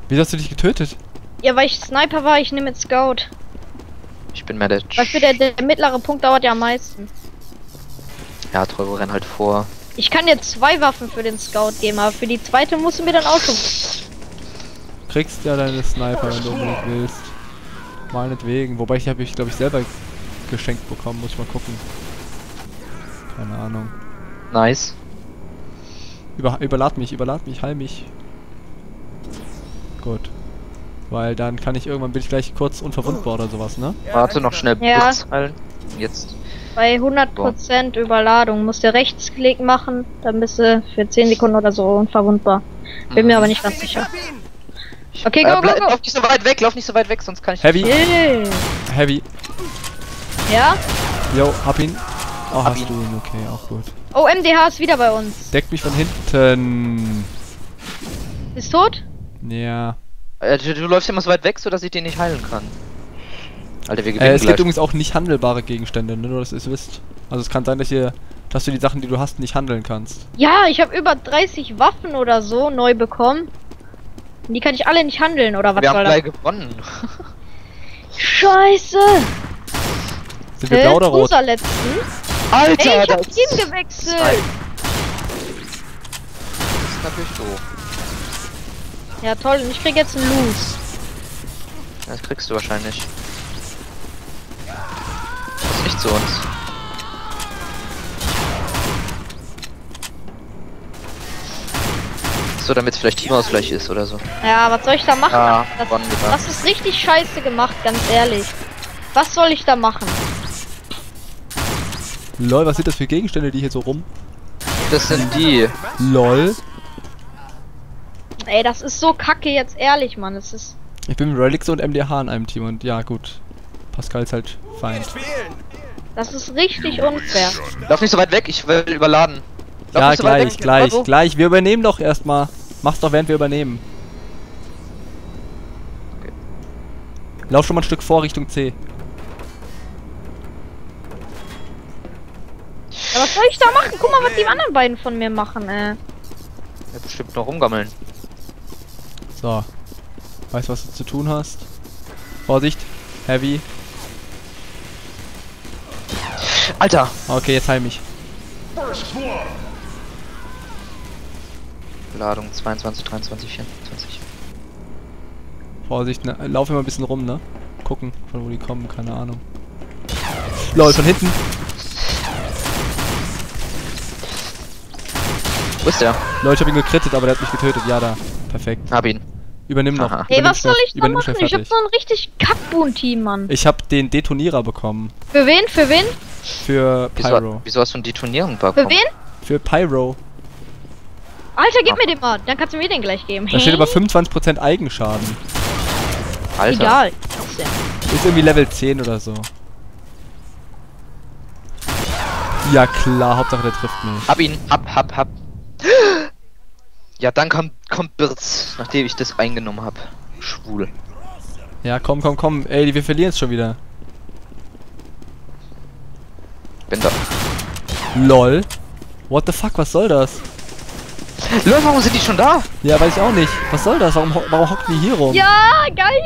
Wieso hast du dich getötet? Ja, weil ich Sniper war, ich nehme jetzt Scout. Ich bin mehr der... Weil für der mittlere Punkt dauert ja am meisten. Ja, Teufel, renn halt vor. Ich kann dir 2 Waffen für den Scout geben, aber für die zweite musst du mir dann auch schon... Kriegst ja deine Sniper, wenn du unbedingt willst. Meinetwegen. Wobei ich habe ich glaube ich selber geschenkt bekommen, muss ich mal gucken. Keine Ahnung. Nice. Überlad mich, heil mich. Gut. Weil dann kann ich irgendwann bin ich gleich kurz unverwundbar oder sowas, ne? Warte, noch schnell Ja. Blitz heilen. Jetzt. Bei 100% Überladung musst du Rechtsklick machen, dann bist du für 10 Sekunden oder so unverwundbar. Bin mir aber nicht ganz sicher. Okay, go, go, go! Lauf nicht so weit weg, sonst kann ich... Heavy, Yeah. Heavy. Ja? Jo, hab ihn. Oh, Hab hast ihn. du ihn, okay, auch gut. Oh, MDH ist wieder bei uns. Deckt mich von hinten. Ist tot? Ja. Du läufst immer so weit weg, sodass ich den nicht heilen kann. Alter, wir gewinnen Es gibt gleich. übrigens auch nicht handelbare Gegenstände, ne? Nur dass ihr es wisst. Also es kann sein, dass du die Sachen, die du hast, nicht handeln kannst. Ja, ich habe über 30 Waffen oder so neu bekommen. Und die kann ich alle nicht handeln, oder was Wir haben soll gleich das? gewonnen. Scheiße! Sind wir blau oder rot? Rosa letztens. Alter, Ey, ich hab das Team gewechselt! Das ist natürlich doof. Ja toll, und ich krieg jetzt einen Loose. Das kriegst du wahrscheinlich. Das ist nicht zu uns. So, damit es vielleicht Teamausgleich ist oder so. Ja, was soll ich da machen? Ja, das, gewonnen gemacht. das ist richtig scheiße gemacht, ganz ehrlich. Was soll ich da machen? Lol, was sind das für Gegenstände, die hier so rum? Das sind die. Lol. Ey, das ist so kacke jetzt ehrlich, Mann. Es ist... Ich bin mit Relics und MDH in einem Team und ja gut. Pascal ist halt Feind. Das ist richtig unfair. Lauf nicht so weit weg, ich will überladen. Lauf Ja, nicht so weit gleich, weg, gleich, Bravo. gleich. Wir übernehmen doch erstmal. Mach's doch, während wir übernehmen. Okay. Lauf schon mal ein Stück vor Richtung C. Ja, was soll ich da machen? Guck mal, was die anderen beiden von mir machen, Ja, bestimmt noch rumgammeln. So. Weißt, was du zu tun hast. Vorsicht. Heavy. Alter! Okay, jetzt heil mich. Ladung 22, 23, 24. Vorsicht, ne? Lauf immer ein bisschen rum, ne? Gucken, von wo die kommen, keine Ahnung. Lol, von hinten. Wo ist der? Leute, ich hab ihn gekrittet, aber der hat mich getötet. Ja, da. Perfekt. Hab ihn. Übernimm noch. Aha. Ey, Übernimm was soll schnell, ich da übernimm machen? schnell Ich hab fertig. so ein richtig Kackboon-Team, Mann. Ich hab den Detonierer bekommen. Für wen? Für wen? Für Pyro. Wieso hast du ein Detonieren Für bekommen? wen? Für Pyro. Alter, gib mir den mal. Dann kannst du mir den gleich geben. Da steht aber 25% Eigenschaden. Alter. Egal. Ist irgendwie Level 10 oder so. Ja klar, Hauptsache der trifft mich. Hab ihn. Hab. Ja, dann kommt Birz, nachdem ich das eingenommen hab. Schwul. Ja, komm. Ey, wir verlieren es schon wieder. Bin da. LOL. What the fuck, was soll das? Lol, warum sind die schon da? Ja, weiß ich auch nicht. Was soll das? Warum hocken die hier rum? Ja, geil.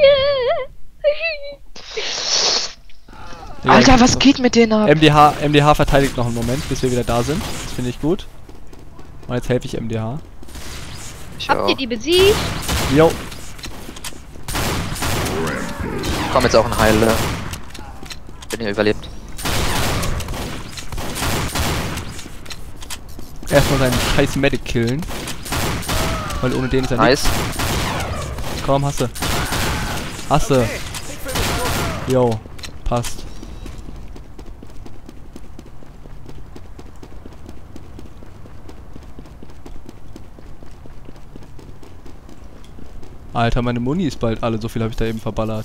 Ja, Alter, was geht mit denen ab? MDH verteidigt noch einen Moment, bis wir wieder da sind. Das finde ich gut. Und jetzt helfe ich MDH. Ich Habt auch. ihr die besiegt? Jo. Komm jetzt auch ein Heiler. Wenn ihr überlebt. Erstmal seinen scheiß Medic killen. Weil ohne den ist er Nice. nichts. Komm, hasse. Hasse. Jo. Passt. Alter, meine Muni ist bald alle. So viel habe ich da eben verballert.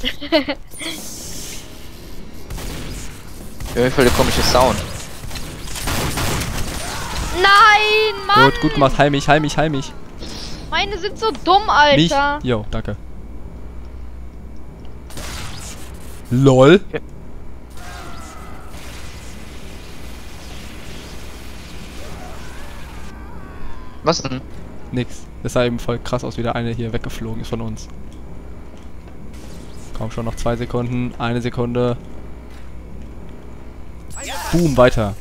Irgendwie voll der komische Sound. Nein, Mann. Gut gemacht. Heil mich. Meine sind so dumm, Alter. Mich. Jo, danke. LOL. Was denn? Nix. Das sah eben voll krass aus, wie der eine hier weggeflogen ist von uns. Komm schon, noch 2 Sekunden. 1 Sekunde. Boom, weiter.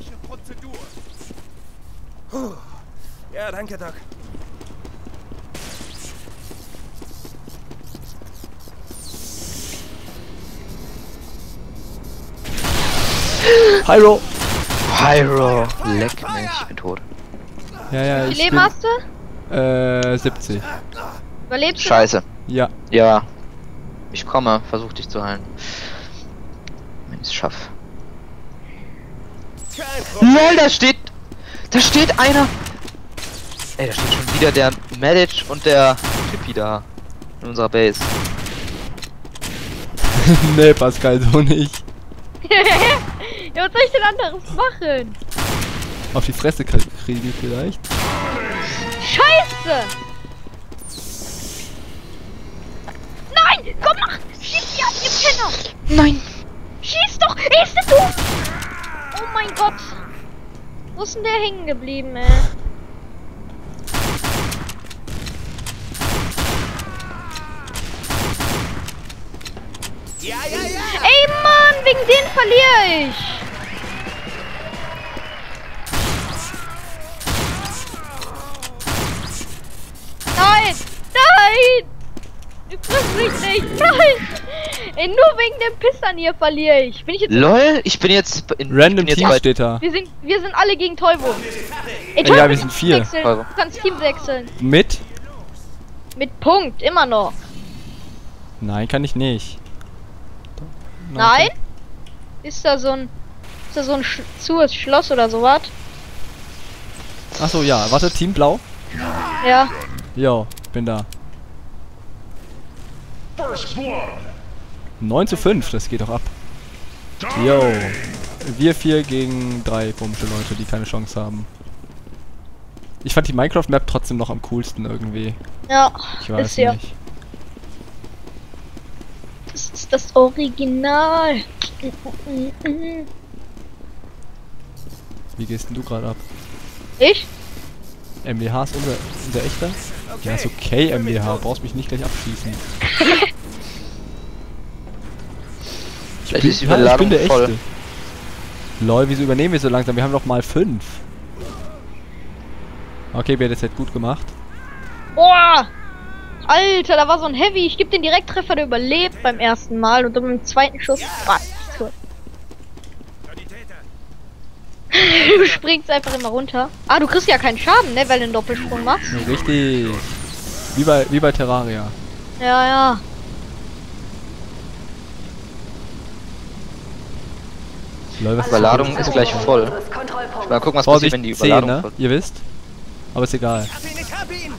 Ja, danke, Doc. Pyro! Pyro! Leck mich, ich bin tot. Ja, Wie ich viel Leben hast du? bin, 70. Überlebst du? Scheiße. Ja. Ja. Ich komme, versuch dich zu heilen. Wenn ich's schaff. LOL, da steht einer! Ey, da steht schon wieder der Medic und der Typi da. In unserer Base. Nee, Pascal, so nicht. Ja, was soll ich denn anderes machen? Auf die Fresse kriegen vielleicht. Scheiße! Nein! Komm, mach! Schieß die ab, ihr Penner! Nein! Schieß doch! Ist das du? Oh mein Gott! Wo ist denn der hängen geblieben, ey? Ey, Mann! Wegen denen verliere ich! Nein! Nein! Ich triff mich nicht! Nein! Ey, nur wegen den Pissern hier verliere ich. Bin ich jetzt... LOL, ich bin jetzt in Random ich bin Team jetzt steht da. Wir sind alle gegen Teubo. Ey, Ja, Teubo, wir sind 4. wechseln. Teubo. Du kannst Team wechseln. Mit? Mit Punkt, immer noch. Nein, kann ich nicht. Nein? Ist da so ein Schloss oder sowas? Achso, ja. Warte, Team Blau? Ja. Jo, bin da. 9:5, das geht doch ab. Jo. Wir 4 gegen 3 komische Leute, die keine Chance haben. Ich fand die Minecraft-Map trotzdem noch am coolsten irgendwie. Ja, Ich weiß ist ja. nicht. Das ist das Original. Wie gehst denn du gerade ab? Ich? MBH ist unser echter? Ja, ist okay, MBH. Brauchst mich nicht gleich abschießen. Vielleicht ist die Ich bin Überladung der voll. echte. Lol, wieso übernehmen wir so langsam? Wir haben doch mal 5. Okay, wer hat das jetzt gut gemacht? Boah! Alter, da war so ein Heavy. Ich geb den Direkttreffer, der überlebt beim ersten Mal und dann beim zweiten Schuss. Tot. Du springst einfach immer runter. Ah, du kriegst ja keinen Schaden, ne, weil du einen Doppelsprung machst. Richtig. Wie bei Terraria. Ja, ja. Lol, was Überladung ist gleich voll. Mal gucken, was passiert, Vorsicht, wenn die 10, Überladung ne? voll Ihr wisst. Aber ist egal. Ich hab ihn!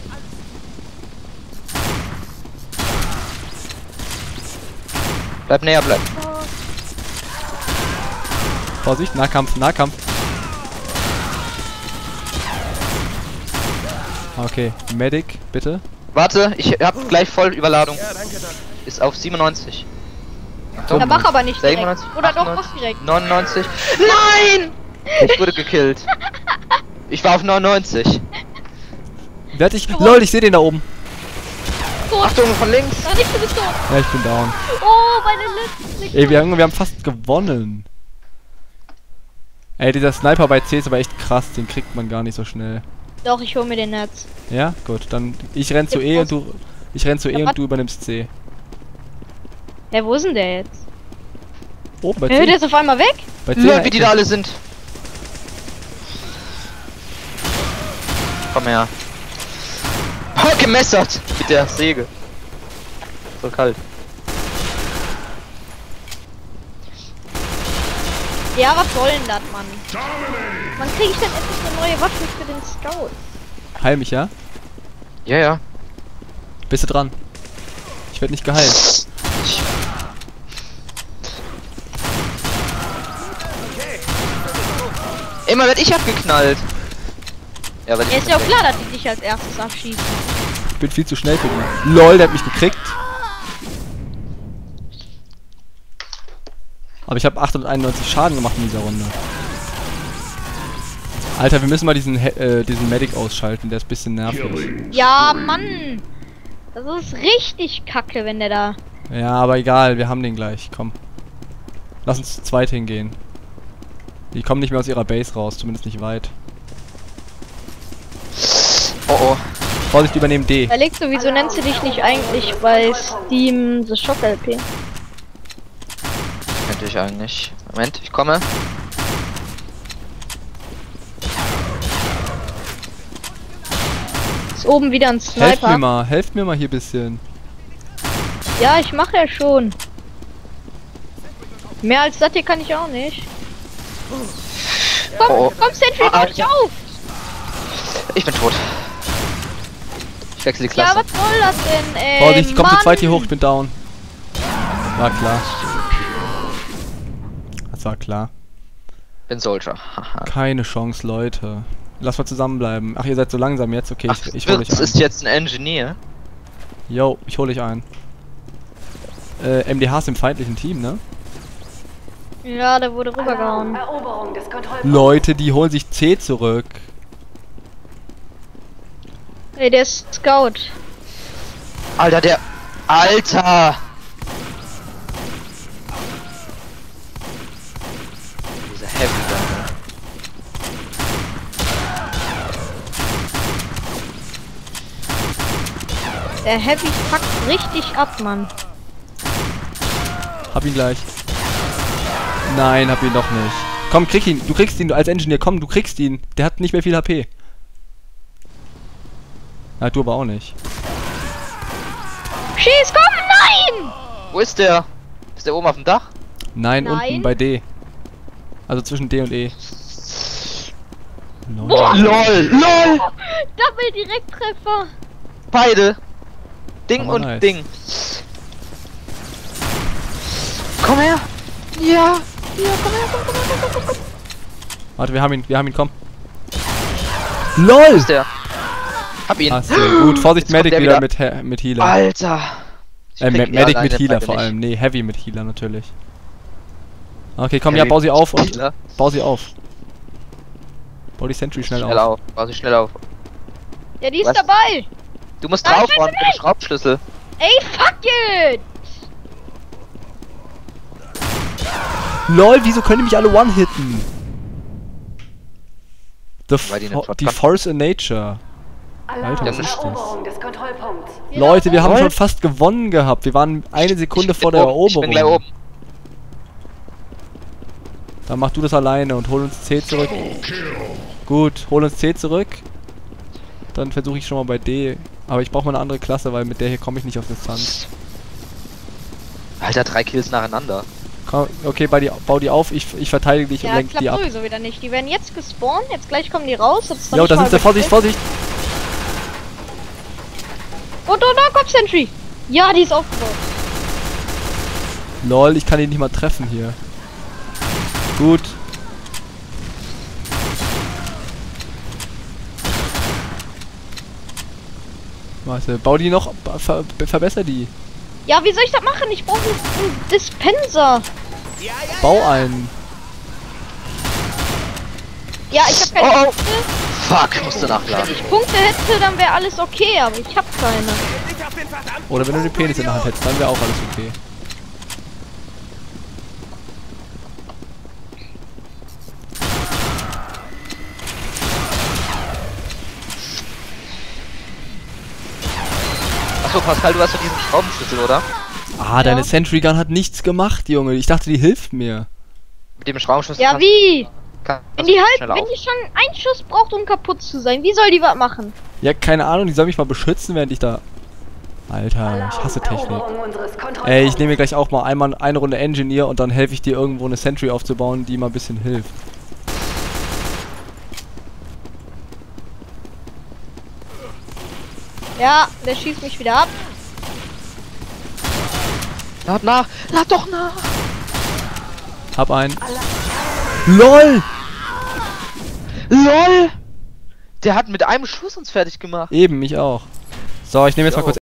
Bleib näher, bleib. Vorsicht, Nahkampf, Nahkampf. Okay, Medic, bitte. Warte, ich hab gleich voll Überladung. Ja, danke, Doc. Ist auf 97. Ja, mach aber nicht direkt. 97, Oder doch, 98, mach direkt. 99. Nein! Ich wurde gekillt. Ich war auf 99. Wer hat dich? LOL, ich sehe den da oben. Tot. Achtung, von links. Ach, nicht, du bist tot. Ja, ich bin down. Oh, meine letzten Ey, wir haben fast gewonnen. Ey, dieser Sniper bei C ist aber echt krass. Den kriegt man gar nicht so schnell. Doch, ich hol mir den Netz. Ja, gut, dann ich renn zu E und du. Ich renn zu E und du übernimmst C. Hä, wo ist denn der jetzt? Oben bei Hä, der C. ist auf einmal weg? Bei C. Wie die da alle sind. Komm her. Oh, gemessert mit der Säge. So kalt. Ja, was soll denn das, Mann? Wann krieg ich denn endlich eine neue Waffe für den Scout? Heil mich, ja? Ja, ja. Bist du dran? Ich werde nicht geheilt. Immer werd ich abgeknallt. Ja, weil Ja, ist ja auch klar, dass die dich als erstes abschießen. Ich bin viel zu schnell für die. LOL, der hat mich gekriegt. Aber ich habe 891 Schaden gemacht in dieser Runde. Alter, wir müssen mal diesen Medic ausschalten, der ist ein bisschen nervig. Ja, Mann! Das ist richtig kacke, wenn der da... Ja, aber egal, wir haben den gleich, komm. Lass uns zu zweit hingehen. Die kommen nicht mehr aus ihrer Base raus, zumindest nicht weit. Oh oh. Vorsicht, übernehmen D. Überlegst du, wieso nennst du dich nicht eigentlich bei Steam The Shock LP? Könnte ich eigentlich. Moment, ich komme. Ist oben wieder ein Sniper. Helft mir mal hier ein bisschen. Ja, ich mache ja schon. Mehr als das hier kann ich auch nicht. Komm, Oh. komm, Sentry, bau dich auf! Ich bin tot. Ich wechsle die Ja, Klasse. was soll das denn, ey? Vorsicht, kommt zu Mann. zweit hier hoch, ich bin down. War klar. Das war klar. Bin Soldier. Haha. Keine Chance, Leute. Lass mal zusammenbleiben. Ach, ihr seid so langsam jetzt. Okay, Ach, ich hol euch das ein. ist jetzt ein Engineer. Yo, ich hol euch ein. MDH ist im feindlichen Team, ne? Ja, der wurde rübergehauen. Eroberung des Kontrollpunkts. Leute, die holen sich C zurück. Ey, der ist Scout. Alter, der... Alter! Dieser Heavy da. Der Heavy packt richtig ab, Mann. Hab ihn gleich. Nein, hab ihn doch nicht. Komm, krieg ihn. Du kriegst ihn als Engineer. Komm, du kriegst ihn. Der hat nicht mehr viel HP. Na, du aber auch nicht. Schieß, komm, nein! Wo ist der? Ist der oben auf dem Dach? Nein, Nein. unten bei D. Also zwischen D und E. Lol. Boah. LOL! LOL! Double Direkttreffer. Beide! Ding Aber und nice. Ding. Komm her! Ja! Ja, komm her, komm. Warte, wir haben ihn, komm. LOL! Wo ist der? Hab ihn. Ah, sehr gut. Vorsicht, Jetzt kommt Medic der wieder wieder. mit Healer. Alter! Ich krieg Medic alleine mit Healer beide vor nicht. allem. Nee, Heavy mit Healer natürlich. Okay, komm, ja, Heavy bau sie auf und Healer. bau sie auf. Bau die Sentry schnell Schnell auf. auf. Bau sie schnell auf. Ja, die ist Was? dabei. Du musst Nein, draufhauen scheiße, mit dem Schraubschlüssel. Ey, fuck it! LOL, wieso können die mich alle one-hitten? Weil die eine Die Shotgun- Force in Nature. Alarm. Alter, was ist das? Eroberung des Kontrollpunkts. Ja, Leute, wir haben LOL. schon fast gewonnen gehabt. Wir waren eine Sekunde vor der oben. Ich bin gleich Eroberung. oben. Dann mach du das alleine und hol uns C zurück. Gut, hol uns C zurück. Dann versuche ich schon mal bei D. Aber ich brauche mal eine andere Klasse, weil mit der hier komme ich nicht auf Distanz. Alter, 3 Kills nacheinander. Komm, okay, bau die auf, ich verteidige dich und Ja, lenk klappt die ab. sowieso wieder nicht. Die werden jetzt gespawnt, jetzt gleich kommen die raus. Jetzt Jo, da sind sie, Vorsicht, Vorsicht! Und da kommt Sentry. Ja, die ist aufgebaut. Lol, ich kann ihn nicht mal treffen hier. Gut. Warte, bau die noch, verbessere die. Ja, wie soll ich das machen? Ich brauche einen Dispenser. Bau einen. Ja, ich habe keine Oh, oh. Punkte. Fuck, musste nachladen. Wenn ich Punkte hätte, dann wäre alles okay, aber ich habe keine. Nicht auf den verdammten Oder wenn du den Penis in der Hand hättest, dann wäre auch alles okay. Achso, Pascal, du hast doch diesen Schraubenschlüssel, oder? Ah, deine Sentry Gun hat nichts gemacht, Junge. Ich dachte, die hilft mir. Mit dem Schraubenschlüssel Ja, kannst- wie? kannst Wenn du die schnell wenn auf. die schon einen Schuss braucht, um kaputt zu sein, wie soll die was machen? Ja, keine Ahnung, die soll mich mal beschützen, während ich da... Alter, ich hasse Technik. Eroberung unseres Kontrollpunkts. Ey, ich nehme mir gleich auch mal einmal eine Runde Engineer und dann helfe ich dir irgendwo eine Sentry aufzubauen, die mal ein bisschen hilft. Ja, der schießt mich wieder ab. Lad nach! Lad doch nach! Hab einen. LOL! LOL! Der hat mit einem Schuss uns fertig gemacht. Eben, mich auch. So, ich nehme jetzt mal Jo. kurz